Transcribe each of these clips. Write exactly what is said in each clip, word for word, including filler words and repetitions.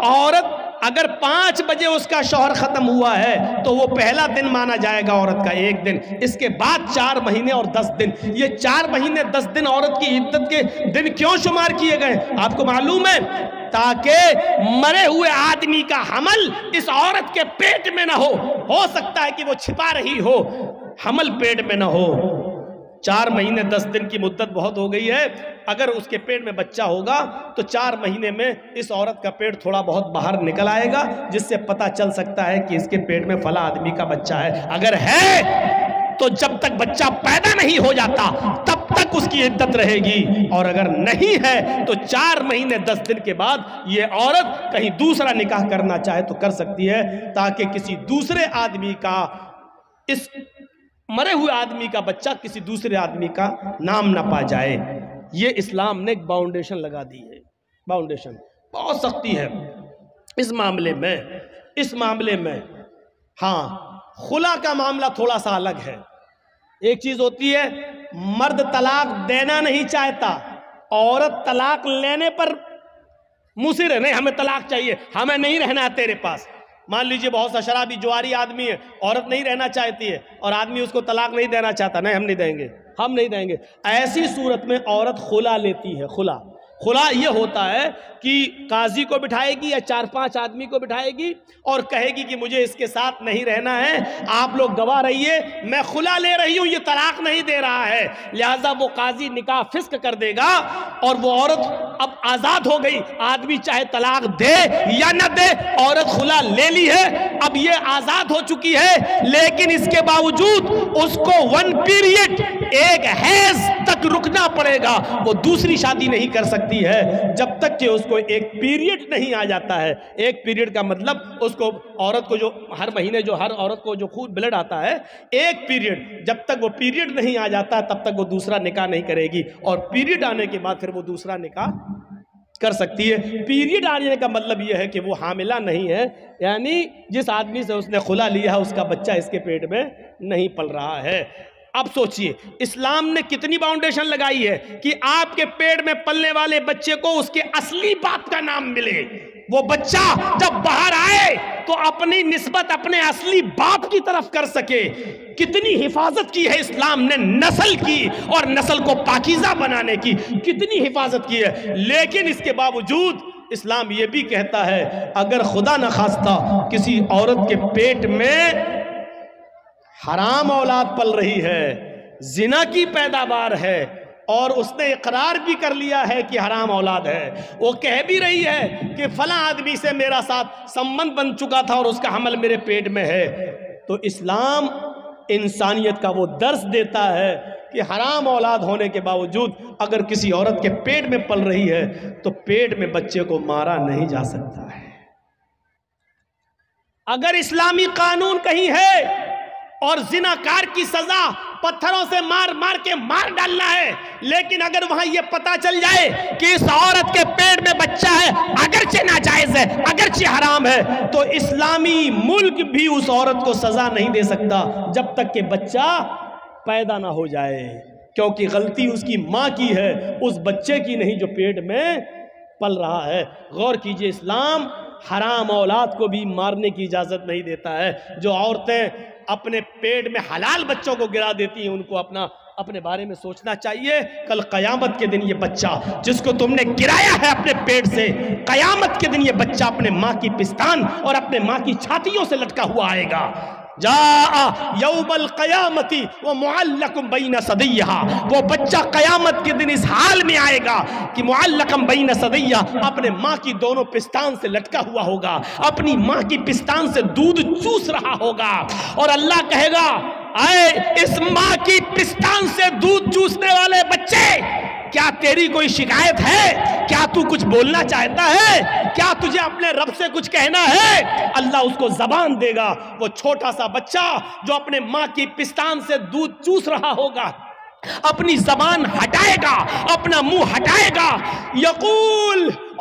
औरत अगर पांच बजे उसका शौहर खत्म हुआ है तो वो पहला दिन माना जाएगा औरत का, एक दिन। इसके बाद चार महीने और दस दिन। ये चार महीने दस दिन औरत की इद्दत के दिन क्यों शुमार किए गए आपको मालूम है? ताकि मरे हुए आदमी का हमल इस औरत के पेट में ना हो। हो सकता है कि वो छिपा रही हो, हमल पेट में ना हो। चार महीने दस दिन की मुद्दत बहुत हो गई है। अगर उसके पेट में बच्चा होगा तो चार महीने में इस औरत का पेट थोड़ा बहुत बाहर निकल आएगा, जिससे पता चल सकता है कि इसके पेट में फला आदमी का बच्चा है। अगर है तो जब तक बच्चा पैदा नहीं हो जाता तब तक उसकी इद्दत रहेगी, और अगर नहीं है तो चार महीने दस दिन के बाद ये औरत कहीं दूसरा निकाह करना चाहे तो कर सकती है, ताकि किसी दूसरे आदमी का, इस मरे हुए आदमी का बच्चा किसी दूसरे आदमी का नाम ना पा जाए। ये इस्लाम ने एक बाउंडेशन लगा दी है। बाउंडेशन बहुत सख्ती है इस मामले में। इस मामले में हाँ, खुला का मामला थोड़ा सा अलग है। एक चीज होती है मर्द तलाक देना नहीं चाहता, औरत तलाक लेने पर मुसिर है, नहीं हमें तलाक चाहिए, हमें नहीं रहना तेरे पास। मान लीजिए बहुत सा शराबी जुआरी आदमी है, औरत नहीं रहना चाहती है और आदमी उसको तलाक नहीं देना चाहता, नहीं हम नहीं देंगे, हम नहीं देंगे। ऐसी सूरत में औरत खुला लेती है। खुला खुला ये होता है कि काजी को बिठाएगी या चार पांच आदमी को बिठाएगी और कहेगी कि मुझे इसके साथ नहीं रहना है, आप लोग गवाह रहिए, मैं खुला ले रही हूं, ये तलाक नहीं दे रहा है। लिहाजा वो काजी निकाह फिस्क कर देगा और वो औरत अब आजाद हो गई। आदमी चाहे तलाक दे या न दे, औरत खुला ले ली है, अब ये आजाद हो चुकी है, लेकिन इसके बावजूद उसको वन पीरियड, एक हैज तक रुकना पड़ेगा। वो दूसरी शादी नहीं कर सकती है जब तक कि उसको एक पीरियड नहीं आ जाता है। एक पीरियड का मतलब उसको, औरत को जो हर महीने जो हर औरत को जो खून ब्लड आता है, एक पीरियड, जब तक वो पीरियड नहीं आ जाता तब तक वो दूसरा निकाह नहीं करेगी, और पीरियड आने के बाद फिर वो दूसरा निकाह कर सकती है। पीरियड आने का मतलब यह है कि वो हामिला नहीं है, यानी जिस आदमी से उसने खुला लिया है उसका बच्चा इसके पेट में नहीं पल रहा है। अब सोचिए इस्लाम ने कितनी बाउंडेशन लगाई है कि आपके पेट में पलने वाले बच्चे को उसके असली बाप का नाम मिले। वो बच्चा जब बाहर आए तो अपनी निस्बत अपने असली बाप की तरफ कर सके। कितनी हिफाजत की है इस्लाम ने नस्ल की, और नस्ल को पाकीज़ा बनाने की कितनी हिफाजत की है। लेकिन इसके बावजूद इस्लाम ये भी कहता है अगर खुदा न खास्ता किसी औरत के पेट में हराम औलाद पल रही है, जिना की पैदावार है, और उसने इकरार भी कर लिया है कि हराम औलाद है, वो कह भी रही है कि फला आदमी से मेरा साथ संबंध बन चुका था और उसका हमल मेरे पेट में है, तो इस्लाम इंसानियत का वो दर्स देता है कि हराम औलाद होने के बावजूद अगर किसी औरत के पेट में पल रही है तो पेट में बच्चे को मारा नहीं जा सकता है। अगर इस्लामी कानून कहीं है और जिनाकार की सजा पत्थरों से मार मार के मार डालना है, लेकिन अगर वहां यह पता चल जाए कि इस औरत के पेट में बच्चा है, अगरचे नाजायज है, अगरचे हराम है, तो इस्लामी मुल्क भी उस औरत को सजा नहीं दे सकता जब तक कि बच्चा पैदा ना हो जाए, क्योंकि गलती उसकी मां की है, उस बच्चे की नहीं जो पेट में पल रहा है। गौर कीजिए, इस्लाम हराम औलाद को भी मारने की इजाजत नहीं देता है। जो औरतें अपने पेट में हलाल बच्चों को गिरा देती हैं उनको अपना अपने बारे में सोचना चाहिए। कल कयामत के दिन ये बच्चा जिसको तुमने गिराया है अपने पेट से, कयामत के दिन ये बच्चा अपने माँ की पिस्तान और अपने माँ की छातियों से लटका हुआ आएगा। जा यौमल कयामती वो मुअल्लकुम बैन सदिय्हा, वो बच्चा कयामत के दिन इस हाल में आएगा कि मुअल्लकुम बैन सदिय्हा, अपने माँ की दोनों पिस्तान से लटका हुआ होगा, अपनी माँ की पिस्तान से दूध चूस रहा होगा, और अल्लाह कहेगा आए इस माँ की पिस्तान से दूध चूसने वाले बच्चे, क्या तेरी कोई शिकायत है? क्या तू कुछ बोलना चाहता है? क्या तुझे अपने रब से कुछ कहना है? अल्लाह उसको जबान देगा। वो छोटा सा बच्चा जो अपने माँ की पिस्तान से दूध चूस रहा होगा, अपनी जबान हटाएगा, अपना मुंह हटाएगा, यकूल,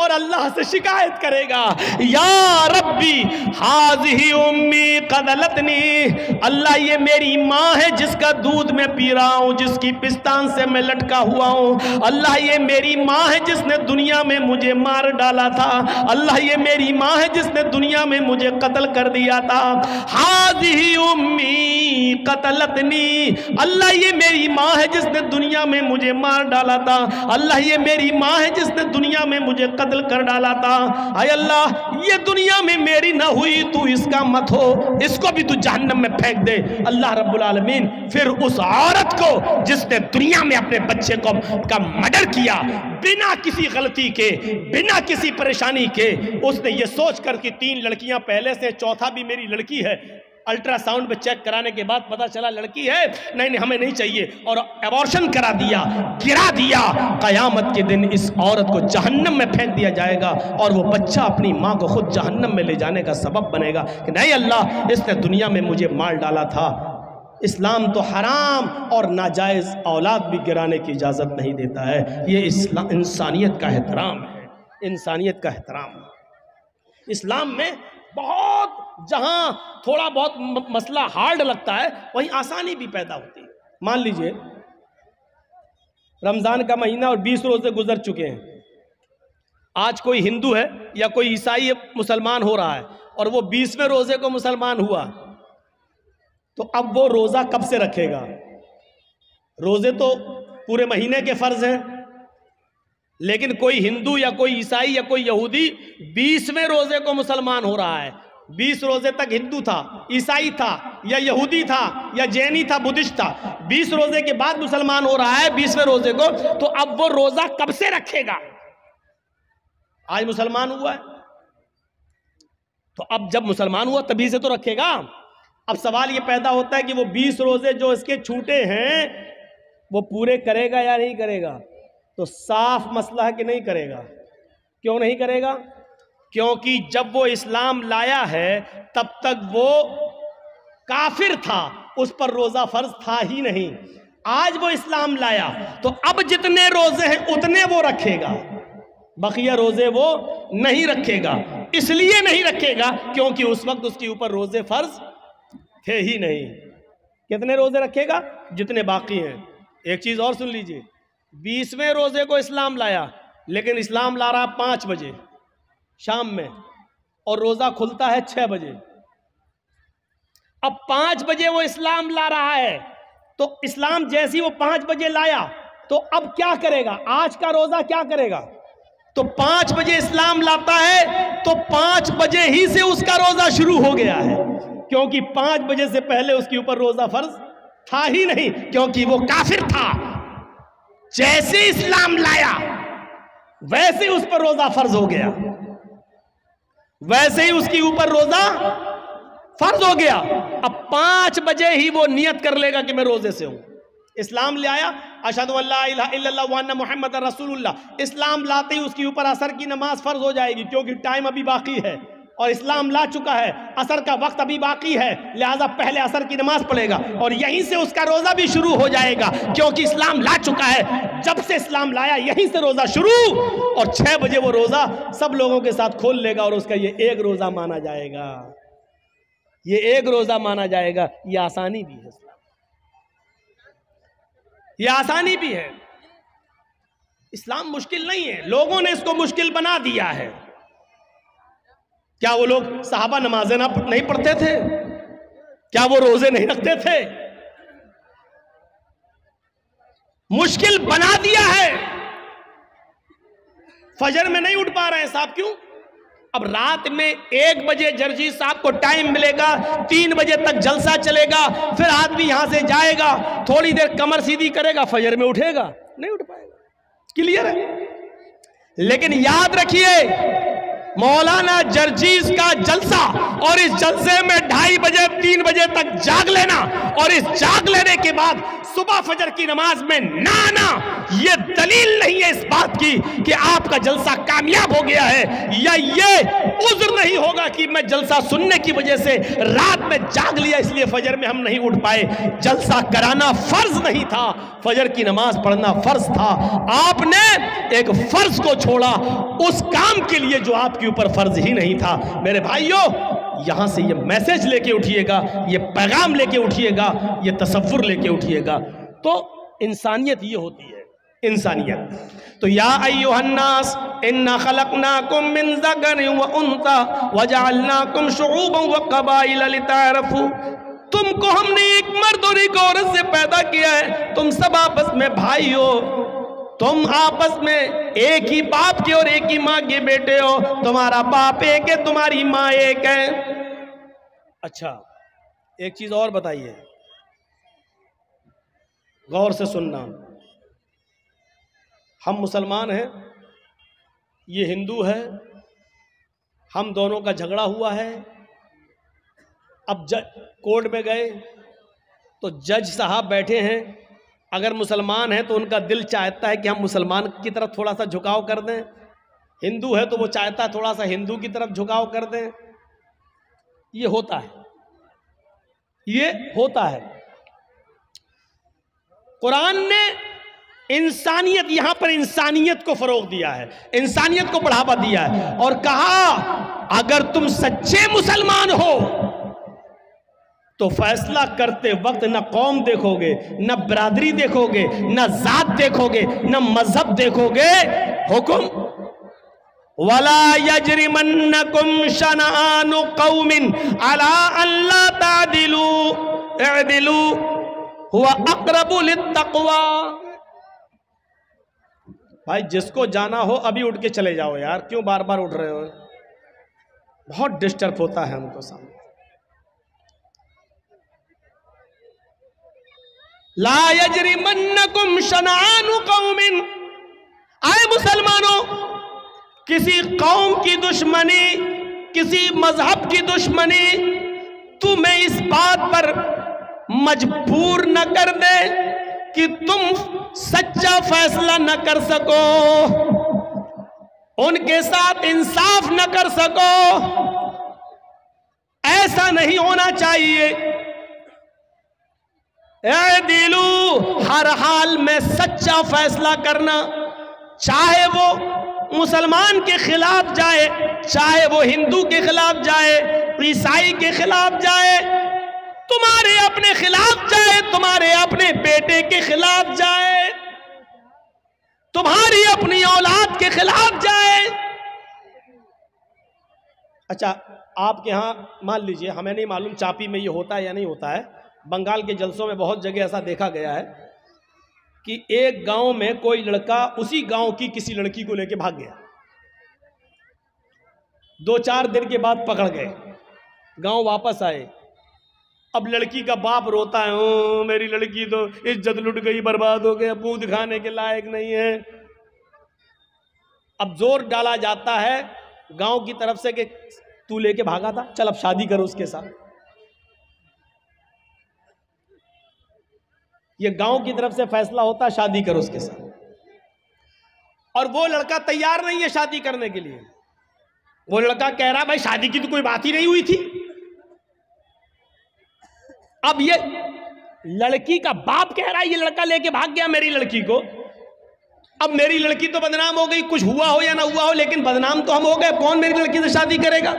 और अल्लाह से शिकायत करेगा, या रब्बी हाज़िही उम्मी क़दलतनी, अल्लाह ये मेरी माँ है जिसका दूध मैं पी रहा हूँ, जिसकी पिस्तान से मैं लटका हुआ हूँ। अल्लाह ये मेरी माँ है जिसने दुनिया में मुझे मार डाला था। अल्लाह ये मेरी माँ है जिसने दुनिया में मुझे कत्ल कर दिया था। हाज़िही उम्मी क़तलतनी, अल्लाह ये मेरी माँ है जिसने दुनिया में मुझे मार डाला था। अल्लाह ये मेरी माँ है जिसने दुनिया में मुझे कत्ल कर डाला था। आय अल्लाह ये दुनिया में मेरी ना हुई, तू इसका मत हो, इसको भी तू जहन्नम में फेंक दे। अल्लाह रब्बुल आलमीन फिर उस औरत को जिसने दुनिया में अपने बच्चे को का मर्डर किया बिना किसी गलती के, बिना किसी परेशानी के, उसने ये सोच कर कि तीन लड़कियां पहले से, चौथा भी मेरी लड़की है, अल्ट्रासाउंड में चेक कराने के बाद पता चला लड़की है, नहीं नहीं हमें नहीं चाहिए, और एबॉर्शन करा दिया, गिरा दिया। कयामत के दिन इस औरत को जहन्नम में फेंक दिया जाएगा और वो बच्चा अपनी माँ को खुद जहन्नम में ले जाने का सबब बनेगा कि नहीं अल्लाह इसने दुनिया में मुझे मार डाला था। इस्लाम तो हराम और नाजायज़ औलाद भी गिराने की इजाज़त नहीं देता है। ये इस्लाम इंसानियत का एहतराम है, इंसानियत का एहतराम। इस्लाम में बहुत जहाँ थोड़ा बहुत मसला हार्ड लगता है वहीं आसानी भी पैदा होती है। मान लीजिए रमज़ान का महीना और बीस रोज़े गुजर चुके हैं, आज कोई हिंदू है या कोई ईसाई मुसलमान हो रहा है और वो बीसवें रोज़े को मुसलमान हुआ, तो अब वो रोज़ा कब से रखेगा? रोज़े तो पूरे महीने के फ़र्ज़ हैं, लेकिन कोई हिंदू या कोई ईसाई या कोई यहूदी बीसवें रोज़े को मुसलमान हो रहा है। बीस रोज़े तक हिंदू था, ईसाई था या यहूदी था या जैनी था, बुद्धिस्ट था, बीस रोज़े के बाद मुसलमान हो रहा है बीसवें रोज़े को, तो अब वो रोज़ा कब से रखेगा? आज मुसलमान हुआ है तो अब जब मुसलमान हुआ तभी से तो रखेगा। अब सवाल ये पैदा होता है कि वो बीस रोज़े जो इसके छूटे हैं वो पूरे करेगा या नहीं करेगा? तो साफ मसला है कि नहीं करेगा। क्यों नहीं करेगा? क्योंकि जब वो इस्लाम लाया है तब तक वो काफिर था, उस पर रोज़ा फ़र्ज था ही नहीं। आज वो इस्लाम लाया तो अब जितने रोज़े हैं उतने वो रखेगा, बकिया रोज़े वो नहीं रखेगा। इसलिए नहीं रखेगा क्योंकि उस वक्त उसके ऊपर रोज़े फ़र्ज थे ही नहीं। कितने रोज़े रखेगा? जितने बाकी हैं। एक चीज़ और सुन लीजिए, बीसवें रोज़े को इस्लाम लाया, लेकिन इस्लाम ला रहा पाँच बजे शाम में और रोज़ा खुलता है छः बजे। अब पाँच बजे वो इस्लाम ला रहा है, तो इस्लाम जैसी वो पाँच बजे लाया तो अब क्या करेगा? आज का रोज़ा क्या करेगा? तो पाँच बजे इस्लाम लाता है तो पाँच बजे ही से उसका रोज़ा शुरू हो गया है, क्योंकि पाँच बजे से पहले उसके ऊपर रोज़ा फ़र्ज था ही नहीं, क्योंकि वो काफिर था। जैसे इस्लाम लाया वैसे उस पर रोज़ा फ़र्ज हो गया, वैसे ही उसके ऊपर रोज़ा फ़र्ज हो गया। अब पाँच बजे ही वो नियत कर लेगा कि मैं रोज़े से हूँ। इस्लाम ले आया, अशहदु अल्ला इलाहा इल्लल्लाह व अन्ना मुहम्मद रसूलुल्लाह, इस्लाम लाते ही उसके ऊपर असर की नमाज फ़र्ज हो जाएगी, क्योंकि टाइम अभी बाकी है और इस्लाम ला चुका है, असर का वक्त अभी बाकी है, लिहाजा पहले असर की नमाज पढ़ेगा और यहीं से उसका रोज़ा भी शुरू हो जाएगा, क्योंकि इस्लाम ला चुका है। जब से इस्लाम लाया यहीं से रोज़ा शुरू, और छः बजे वो रोज़ा सब लोगों के साथ खोल लेगा और उसका ये एक रोज़ा माना जाएगा, ये एक रोज़ा माना जाएगा। ये आसानी भी है, ये आसानी भी है। इस्लाम मुश्किल नहीं है, लोगों ने इसको मुश्किल बना दिया है। क्या वो लोग सहाबा नमाजें ना नहीं पढ़ते थे? क्या वो रोजे नहीं रखते थे? मुश्किल बना दिया है। फजर में नहीं उठ पा रहे हैं साहब, क्यों? अब रात में एक बजे जर्जी साहब को टाइम मिलेगा, तीन बजे तक जलसा चलेगा, फिर आदमी यहां से जाएगा, थोड़ी देर कमर सीधी करेगा, फजर में उठेगा नहीं उठ पाएगा। क्लियर है? लेकिन याद रखिए मौलाना जर्जीस का जलसा, और इस जलसे में ढाई बजे तीन बजे तक जाग लेना, और इस जाग लेने के बाद सुबह फजर की नमाज में ना आना, ये दलील नहीं है इस बात की कि आपका जलसा कामयाब हो गया है, या ये उज़्र नहीं होगा कि मैं जलसा सुनने की वजह से रात में जाग लिया इसलिए फजर में हम नहीं उठ पाए। जलसा कराना फर्ज नहीं था, फजर की नमाज पढ़ना फर्ज था। आपने एक फर्ज को छोड़ा उस काम के लिए जो आपके ऊपर फर्ज ही नहीं था। मेरे भाइयों, यहां से ये मैसेज लेके उठिएगा, ये पैगाम लेके उठिएगा, ये तसव्वुर लेके उठिएगा। तो इंसानियत ये होती है, इंसानियत। तो या अय्युहन्नास इन्ना खलकनाकुम मिन ज़करिन व उन्सा व जअलनाकुम शुऊबन व क़बाइल लितारफू। तुमको हमने एक मर्द और एक औरत से पैदा किया है, तुम सब आपस में भाई हो, तुम आपस में एक ही बाप के और एक ही माँ के बेटे हो, तुम्हारा बाप एक है, तुम्हारी माँ एक है। अच्छा, एक चीज और बताइए, गौर से सुनना। हम मुसलमान हैं, ये हिंदू है, हम दोनों का झगड़ा हुआ है। अब जज कोर्ट में गए तो जज साहब बैठे हैं, अगर मुसलमान हैं तो उनका दिल चाहता है कि हम मुसलमान की तरफ थोड़ा सा झुकाव कर दें, हिंदू है तो वो चाहता है थोड़ा सा हिंदू की तरफ झुकाव कर दें। ये होता है, ये होता है। कुरान ने इंसानियत, यहां पर इंसानियत को फरोग दिया है, इंसानियत को बढ़ावा दिया है और कहा अगर तुम सच्चे मुसलमान हो तो फैसला करते वक्त न कौम देखोगे, न बरादरी देखोगे, न जात देखोगे, न मजहब देखोगे। हुकुम वला यजरिमन्नकुम शनआनु कौमिन अला अल्ला तादिलू इदिलू हुवा अक़रबु लित्तक़वा। भाई जिसको जाना हो अभी उठ के चले जाओ यार, क्यों बार बार उठ रहे हो? बहुत डिस्टर्ब होता है हमको सामने। ला यजरिमन्नकुम शनआनु कौमिन, आए मुसलमानों, किसी कौम की दुश्मनी, किसी मजहब की दुश्मनी तुम्हें इस बात पर मजबूर न कर दे कि तुम सच्चा फैसला न कर सको, उनके साथ इंसाफ न कर सको। ऐसा नहीं होना चाहिए। ए दिलू, हर हाल में सच्चा फैसला करना, चाहे वो मुसलमान के खिलाफ जाए, चाहे वो हिंदू के खिलाफ जाए, ईसाई के खिलाफ जाए, तुम्हारे अपने खिलाफ जाए, तुम्हारे अपने बेटे के खिलाफ जाए, तुम्हारी अपनी औलाद के खिलाफ जाए। अच्छा, आपके यहां मान लीजिए, हमें नहीं मालूम चापी में ये होता है या नहीं होता है, बंगाल के जलसों में बहुत जगह ऐसा देखा गया है कि एक गांव में कोई लड़का उसी गांव की किसी लड़की को लेकर भाग गया, दो चार दिन के बाद पकड़ गए, गांव वापस आए। अब लड़की का बाप रोता है, ओ मेरी लड़की तो इज्जत लुट गई, बर्बाद हो गया, मुंह दिखाने के लायक नहीं है। अब जोर डाला जाता है गांव की तरफ से कि तू लेके भागा था, चल अब शादी करो उसके साथ। ये गांव की तरफ से फैसला होता है शादी करो उसके साथ, और वो लड़का तैयार नहीं है शादी करने के लिए। वो लड़का कह रहा भाई शादी की तो कोई बात ही नहीं हुई थी। अब ये लड़की का बाप कह रहा है ये लड़का लेके भाग गया मेरी लड़की को। अब मेरी लड़की तो बदनाम हो गई, कुछ हुआ हो या ना हुआ हो, लेकिन बदनाम तो हम हो गए, कौन मेरी लड़की से शादी करेगा?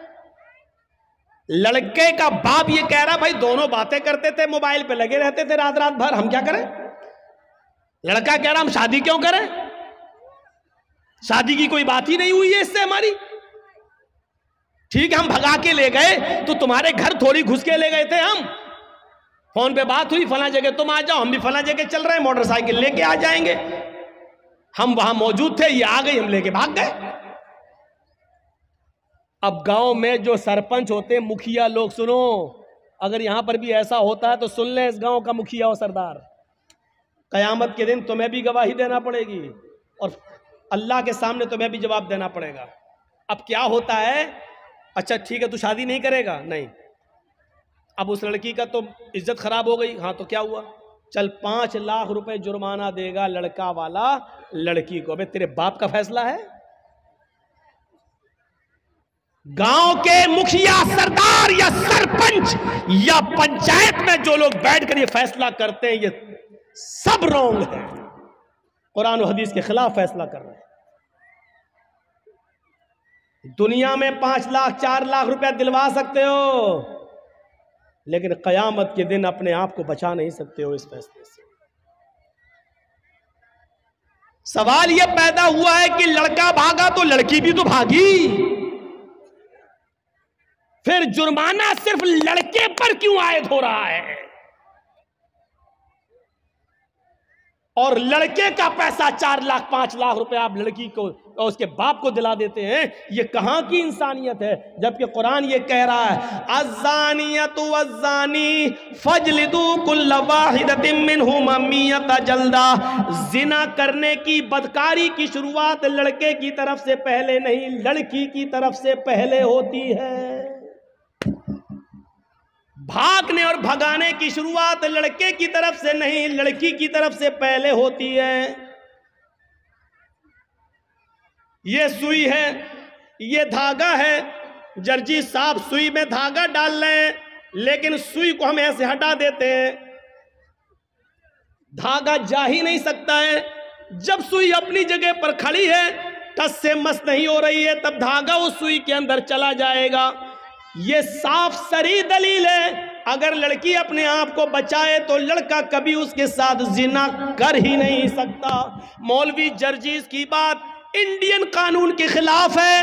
लड़के का बाप ये कह रहा भाई दोनों बातें करते थे, मोबाइल पे लगे रहते थे रात रात भर, हम क्या करें? लड़का कह रहा हम शादी क्यों करें, शादी की कोई बात ही नहीं हुई है इससे हमारी। ठीक है, हम भगा के ले गए तो तुम्हारे घर थोड़ी घुस के ले गए थे, हम फोन पे बात हुई, फला जगह तुम आ जाओ, हम भी फला जगह चल रहे हैं, मोटरसाइकिल लेके आ जाएंगे। हम वहां मौजूद थे, ये आ गई, हम लेके भाग गए। अब गांव में जो सरपंच होते हैं, मुखिया लोग, सुनो, अगर यहां पर भी ऐसा होता है तो सुन ले, इस गांव का मुखिया और सरदार, कयामत के दिन तुम्हें भी गवाही देना पड़ेगी और अल्लाह के सामने तुम्हें भी जवाब देना पड़ेगा। अब क्या होता है, अच्छा ठीक है तू शादी नहीं करेगा, नहीं, अब उस लड़की का तो इज्जत खराब हो गई, हाँ तो क्या हुआ, चल पांच लाख रुपए जुर्माना देगा लड़का वाला लड़की को। अबे तेरे बाप का फैसला है, गांव के मुखिया, सरदार या सरपंच या पंचायत में जो लोग बैठकर ये फैसला करते हैं, ये सब रॉन्ग है, कुरान और हदीस के खिलाफ फैसला कर रहे हैं। दुनिया में पांच लाख चार लाख रुपया दिलवा सकते हो, लेकिन कयामत के दिन अपने आप को बचा नहीं सकते हो इस फैसले से। सवाल यह पैदा हुआ है कि लड़का भागा तो लड़की भी तो भागी, फिर जुर्माना सिर्फ लड़के पर क्यों आयद हो रहा है? और लड़के का पैसा चार लाख पांच लाख रुपए आप लड़की को और उसके बाप को दिला देते हैं, ये कहां की इंसानियत है? जबकि कुरान ये कह रहा है, अज़्ज़ानियतु वज़्ज़ानी फजलिदू कुल्ल वाहिदतिन मिनहुमा मियता जल्दा। जिना करने की, बदकारी की शुरुआत लड़के की तरफ से पहले नहीं, लड़की की तरफ से पहले होती है। भागने और भगाने की शुरुआत लड़के की तरफ से नहीं, लड़की की तरफ से पहले होती है। ये सुई है, ये धागा है, जर्जी साहब सुई में धागा डाल रहे हैं, लेकिन सुई को हम ऐसे हटा देते हैं, धागा जा ही नहीं सकता है। जब सुई अपनी जगह पर खड़ी है, टस से मस नहीं हो रही है, तब धागा उस सुई के अंदर चला जाएगा। ये साफ सरी दलील है, अगर लड़की अपने आप को बचाए तो लड़का कभी उसके साथ जिना कर ही नहीं सकता। मौलवी जर्जीस की बात इंडियन कानून के खिलाफ है,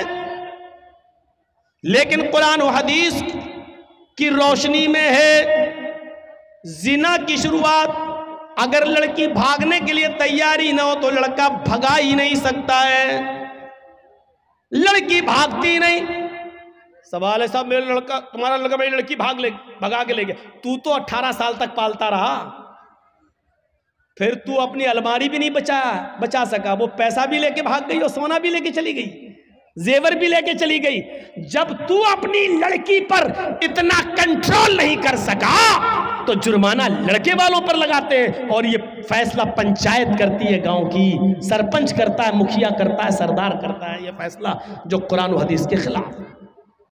लेकिन कुरान और हदीस की रोशनी में है। जिना की शुरुआत अगर लड़की भागने के लिए तैयारी ना हो तो लड़का भगा ही नहीं सकता है, लड़की भागती नहीं। सवाल है साहब, मेरा लड़का, तुम्हारा लड़का मेरी लड़की भाग ले भगा के ले गया, तू तो अठारह साल तक पालता रहा, फिर तू अपनी अलमारी भी नहीं बचा बचा सका, वो पैसा भी लेके भाग गई और सोना भी लेके चली गई, जेवर भी लेके चली गई। जब तू अपनी लड़की पर इतना कंट्रोल नहीं कर सका तो जुर्माना लड़के वालों पर लगाते हैं, और ये फैसला पंचायत करती है, गांव की सरपंच करता है, मुखिया करता है, सरदार करता है, ये फैसला जो कुरान और हदीस के खिलाफ है।